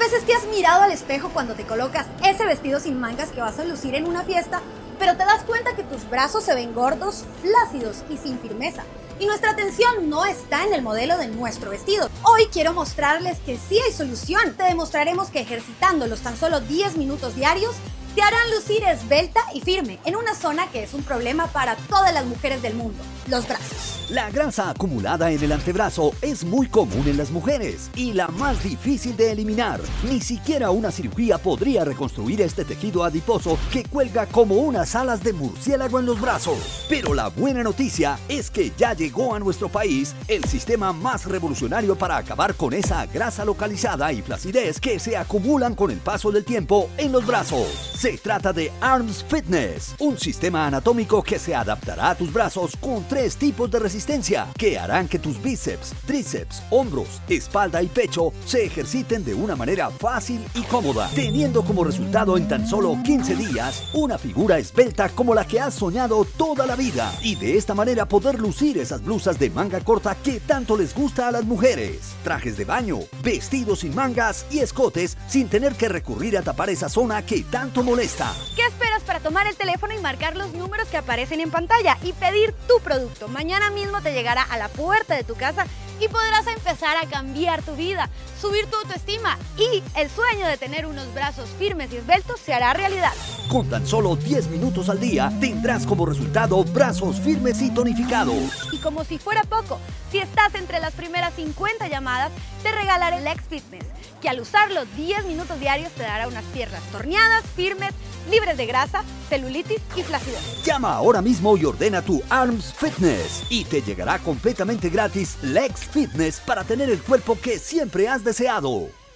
veces te has mirado al espejo cuando te colocas ese vestido sin mangas que vas a lucir en una fiesta, pero te das cuenta que tus brazos se ven gordos, flácidos y sin firmeza? Y nuestra atención no está en el modelo de nuestro vestido. Hoy quiero mostrarles que sí hay solución. Te demostraremos que ejercitándolos tan solo 10 minutos diarios te harán lucir esbelta y firme en una zona que es un problema para todas las mujeres del mundo: los brazos. La grasa acumulada en el antebrazo es muy común en las mujeres y la más difícil de eliminar. Ni siquiera una cirugía podría reconstruir este tejido adiposo que cuelga como unas alas de murciélago en los brazos. Pero la buena noticia es que ya llegó a nuestro país el sistema más revolucionario para acabar con esa grasa localizada y flacidez que se acumulan con el paso del tiempo en los brazos. Se trata de Arms Fitness, un sistema anatómico que se adaptará a tus brazos con 3 tipos de resistencia que harán que tus bíceps, tríceps, hombros, espalda y pecho se ejerciten de una manera fácil y cómoda, teniendo como resultado en tan solo 15 días una figura esbelta como la que has soñado toda la vida, y de esta manera poder lucir esas blusas de manga corta que tanto les gusta a las mujeres, trajes de baño, vestidos sin mangas y escotes sin tener que recurrir a tapar esa zona que tanto molesta. ¿Qué esperas para tomar el teléfono y marcar los números que aparecen en pantalla y pedir tu producto? Mañana mismo te llegará a la puerta de tu casa y podrás empezar a cambiar tu vida, subir tu autoestima, y el sueño de tener unos brazos firmes y esbeltos se hará realidad. Con tan solo 10 minutos al día tendrás como resultado brazos firmes y tonificados. Y como si fuera poco, si estás entre las primeras 50 llamadas, te regalaré Legs Fitness, que al usarlo 10 minutos diarios te dará unas piernas torneadas, firmes, libres de grasa, celulitis y flacidez. Llama ahora mismo y ordena tu Arms Fitness y te llegará completamente gratis Legs Fitness para tener el cuerpo que siempre has deseado.